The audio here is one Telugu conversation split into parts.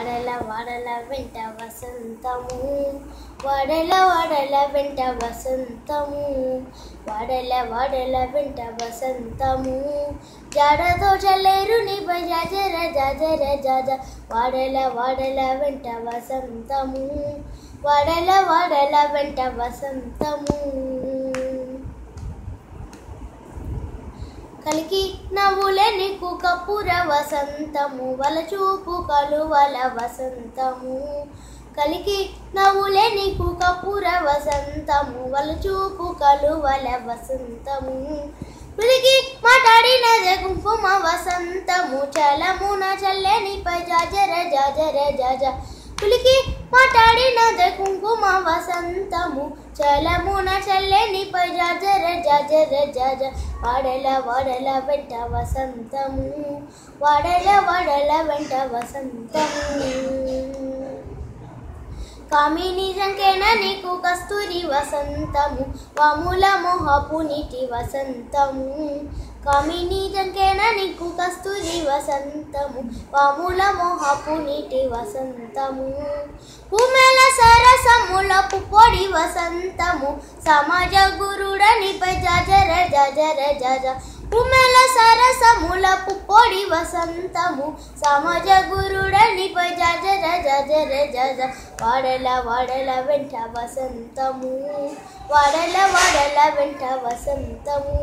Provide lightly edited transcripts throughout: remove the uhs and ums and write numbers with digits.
వాడల వాడల వెంట వసంతము వాడల వాడల వెంట వసంతము వాడల వాడల వెంట వసంతము జాడతో చల్లేరు నిపై జాజర జాజర జాజ వాడల వాడల వెంట వసంతము వాడల వాడల వెంట వసంతము కలికి నవ్వులే నీకు కపుర వసంతము వలచూపు కలువల వసంతము కలికి నవ్వులే నీకు కపుర వసంతము వలచూపు కలువల వసంతము పులికి మాట్లాడినదే కుంకుమ వసంతము చలమున చల్లనిపై జాజర జాజర జాజ పులికి మాట్లాడినదే కుంకుమ వసంతము చలమున చల్లనిపై జాజర జాజర జాజ వాడల వాడల వెంట వసంతము వాడల వాడల వెంట వసంతము కామిని జంకేన నీకు కస్తూరి వసంతము వాముల మోహపు నీటి వసంతము కామిని జంకేన నీకు కస్తూరి వసంతము వాముల మోహపు నీటి వసంతము పూమెల సరసముల పుప్పొడి వసంతము సమాజ గురుడనిపై జాజర జాజర జాజ పూమెల సరసముల పుప్పొడి వసంతము సమాజ గురుడనిపై జాజర జాజర జాజ వాడల వాడల వెంట వసంతము వాడల వాడల వెంట వసంతము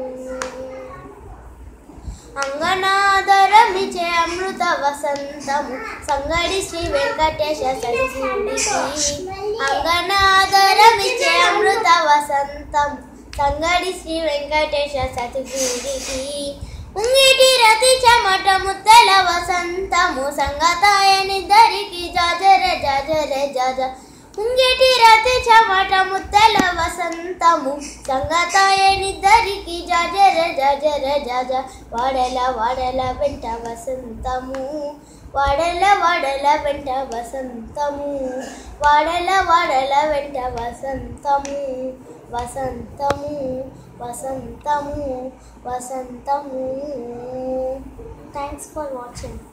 అంగనాదరమిచే అమృత వసంతము సంగడి శ్రీ వెంకటేశ సరిసూడికి అంగనాదరమిచే అమృత వసంతము సంగడి శ్రీ వెంకటేశ సతిగూడికి ఉంగిటి రతి చెమట ముత్తల వసంతము సంగతాయనిద్దరికి జాజర జాజర జాజ ఉంగిటి రతి చెమట ముత్తల వసంతము సంగతాయనిద్దరికి జాజర జాజర జాజ వాడల వాడల వెంట వసంతము వాడల వాడల వెంట వసంతము వాడల వాడల వెంట వసంతము వసంతము వసంతము వసంతము థ్యాంక్స్ ఫర్ వాచింగ్.